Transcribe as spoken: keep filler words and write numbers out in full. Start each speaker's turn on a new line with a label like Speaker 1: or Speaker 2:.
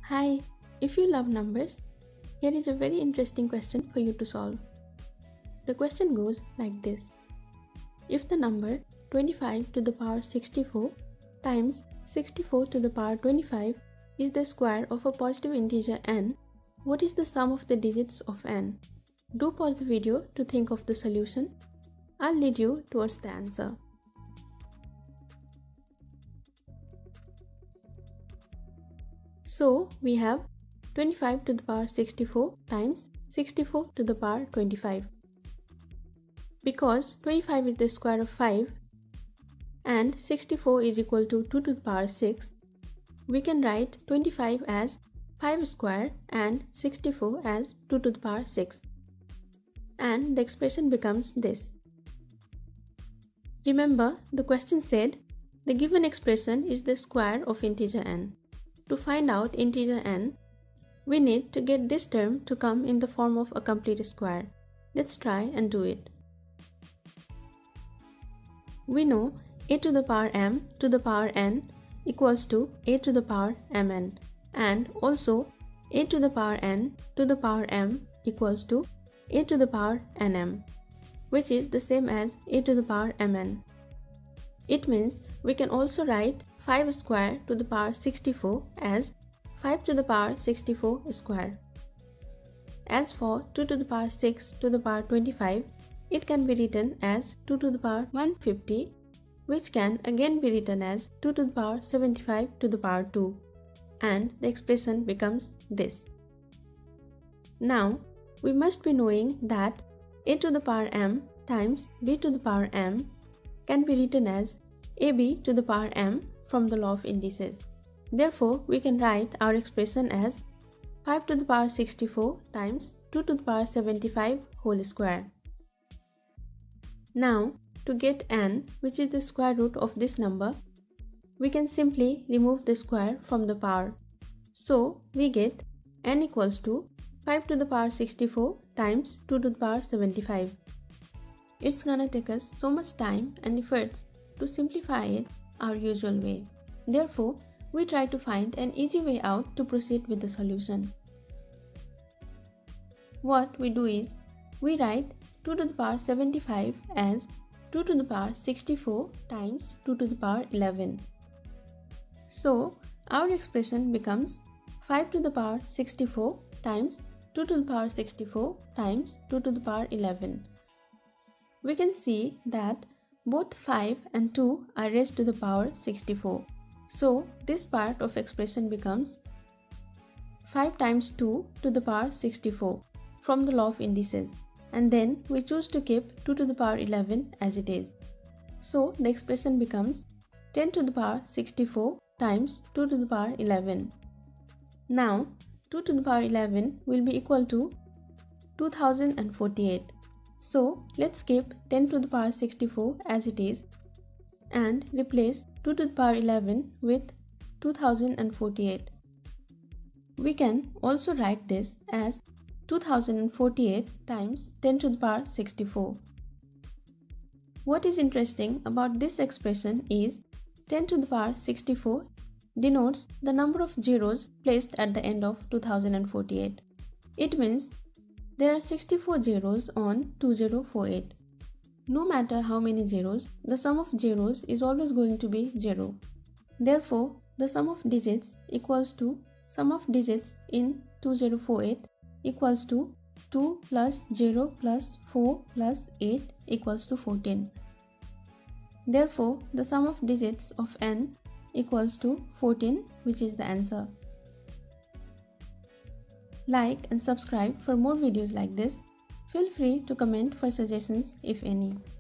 Speaker 1: Hi, if you love numbers, here is a very interesting question for you to solve. The question goes like this. If the number twenty-five to the power sixty-four times sixty-four to the power twenty-five is the square of a positive integer n, what is the sum of the digits of n? Do pause the video to think of the solution. I'll lead you towards the answer. So we have twenty-five to the power sixty-four times sixty-four to the power twenty-five. Because twenty-five is the square of five and sixty-four is equal to two to the power six, we can write twenty-five as five square and sixty-four as two to the power six. And the expression becomes this. Remember, the question said the given expression is the square of integer n. To find out integer n, we need to get this term to come in the form of a complete square. Let's try and do it. We know a to the power m to the power n equals to a to the power mn, and also a to the power n to the power m equals to a to the power nm, which is the same as a to the power mn. It means we can also write five square to the power sixty-four as five to the power sixty-four square. As for two to the power six to the power twenty-five, it can be written as two to the power one hundred fifty, which can again be written as two to the power seventy-five to the power two, and the expression becomes this. Now, we must be knowing that a to the power m times b to the power m can be written as ab to the power m from the law of indices. Therefore, we can write our expression as five to the power sixty-four times two to the power seventy-five whole square. Now, to get n, which is the square root of this number, we can simply remove the square from the power. So, we get n equals to five to the power sixty-four times two to the power seventy-five. It's gonna take us so much time and efforts to simplify it our usual way. Therefore, we try to find an easy way out to proceed with the solution. What we do is, we write two to the power seventy-five as two to the power sixty-four times two to the power eleven. So, our expression becomes five to the power sixty-four times two to the power sixty-four times two to the power eleven. We can see that both five and two are raised to the power sixty-four. So, this part of expression becomes five times two to the power sixty-four from the law of indices, and then we choose to keep two to the power eleven as it is. So, the expression becomes ten to the power sixty-four times two to the power eleven. Now, two to the power eleven will be equal to two thousand forty-eight. So, let's keep ten to the power sixty-four as it is and replace two to the power eleven with two thousand forty-eight. We can also write this as two thousand forty-eight times ten to the power sixty-four. What is interesting about this expression is ten to the power sixty-four denotes the number of zeros placed at the end of two thousand forty-eight. It means there are sixty-four zeros on two thousand forty-eight. No matter how many zeros, the sum of zeros is always going to be zero. Therefore, the sum of digits equals to sum of digits in two thousand forty-eight equals to two plus zero plus four plus eight equals to fourteen. Therefore, the sum of digits of n equals to fourteen, which is the answer. Like and subscribe for more videos like this. Feel free to comment for suggestions if any.